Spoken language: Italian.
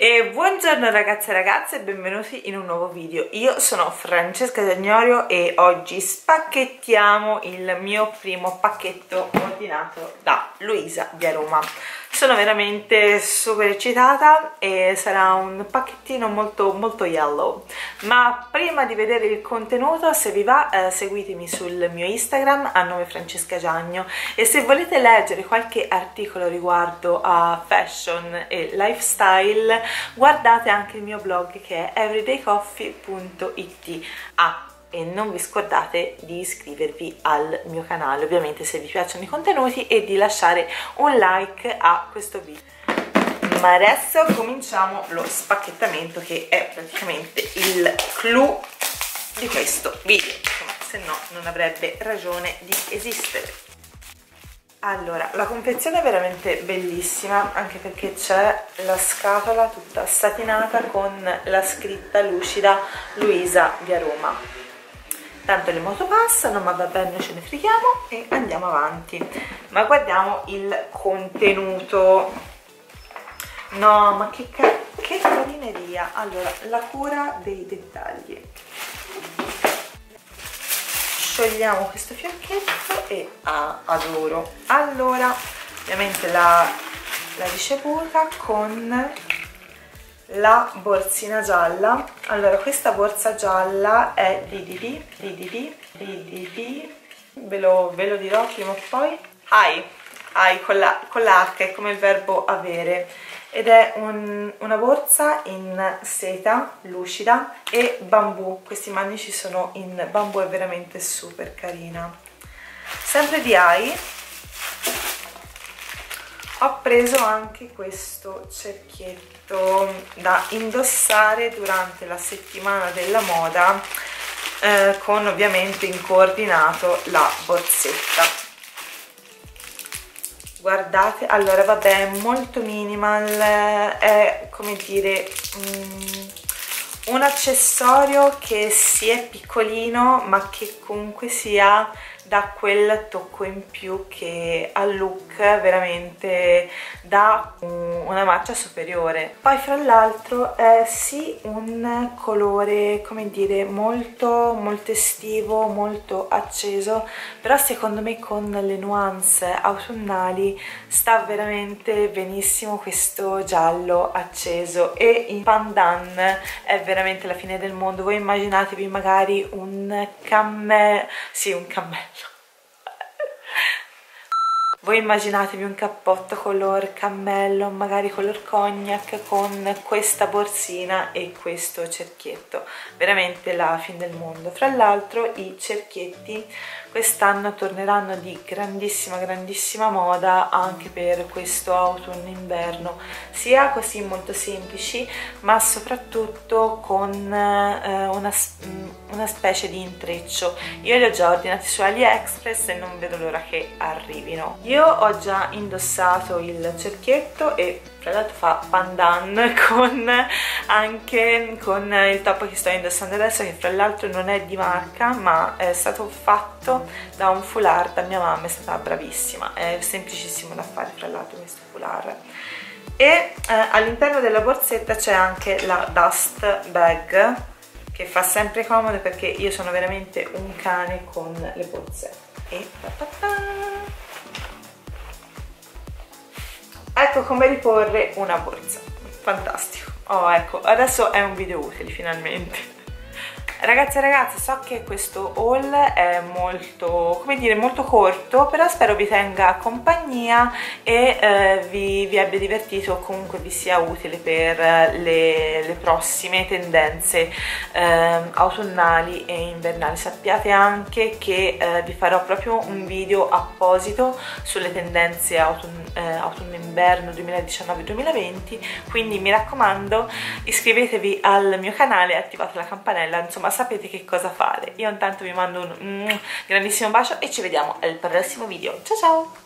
E buongiorno ragazze e ragazze e benvenuti in un nuovo video. Io sono Francesca Giagnorio e oggi spacchettiamo il mio primo pacchetto ordinato da Luisa di Aroma. Sono veramente super eccitata e sarà un pacchettino molto yellow. Ma prima di vedere il contenuto, se vi va, seguitemi sul mio Instagram a nome Francesca Giagno, e se volete leggere qualche articolo riguardo a fashion e lifestyle, guardate anche il mio blog che è everydaycoffee.it. E non vi scordate di iscrivervi al mio canale, ovviamente se vi piacciono i contenuti, e di lasciare un like a questo video. Ma adesso cominciamo lo spacchettamento, che è praticamente il clou di questo video, insomma, se no non avrebbe ragione di esistere. Allora, la confezione è veramente bellissima, anche perché c'è la scatola tutta satinata con la scritta lucida Luisa di Aroma. Tanto le moto passano, ma va bene, ce ne freghiamo e andiamo avanti. Ma guardiamo il contenuto. No, ma che carineria. Allora, la cura dei dettagli. Sciogliamo questo fiocchetto e adoro. Allora, ovviamente la ricevuta con la borsina gialla. Allora, questa borsa gialla è DDP, ve lo dirò prima o poi. Hai con la H, è come il verbo avere, ed è una borsa in seta lucida e bambù. Questi manici sono in bambù, è veramente super carina. Sempre di Hai ho preso anche questo cerchietto da indossare durante la settimana della moda, con ovviamente in coordinato la borsetta. Guardate, allora vabbè, è molto minimal, è come dire un accessorio che sì è piccolino, ma che comunque sia dà quel tocco in più che al look veramente dà una marcia superiore. Poi fra l'altro è sì un colore, come dire, molto estivo, molto acceso, però secondo me con le nuance autunnali sta veramente benissimo questo giallo acceso, e in pandan è veramente la fine del mondo. Voi immaginatevi magari un cammello, sì, un cammello. Voi immaginatevi un cappotto color cammello, magari color cognac, con questa borsina e questo cerchietto. Veramente la fine del mondo. Fra l'altro i cerchietti quest'anno torneranno di grandissima moda anche per questo autunno-inverno, sia così molto semplici, ma soprattutto con una specie di intreccio. Io li ho già ordinati su AliExpress e non vedo l'ora che arrivino. Io ho già indossato il cerchietto e fra l'altro fa pandan anche con il top che sto indossando adesso, che fra l'altro non è di marca, ma è stato fatto da un foulard da mia mamma, è stata bravissima, è semplicissimo da fare fra l'altro questo foulard. E all'interno della borsetta c'è anche la dust bag, che fa sempre comodo perché io sono veramente un cane con le borse. E ecco come riporre una borsa, fantastico. Oh, ecco, adesso è un video utile finalmente. Ragazzi e ragazze, so che questo haul è molto, come dire, molto corto, però spero vi tenga compagnia e vi abbia divertito, o comunque vi sia utile per le prossime tendenze autunnali e invernali. Sappiate anche che vi farò proprio un video apposito sulle tendenze autunno-inverno 2019-2020, quindi mi raccomando, iscrivetevi al mio canale e attivate la campanella, insomma sapete che cosa fare. Io intanto vi mando un grandissimo bacio e ci vediamo al prossimo video. Ciao ciao!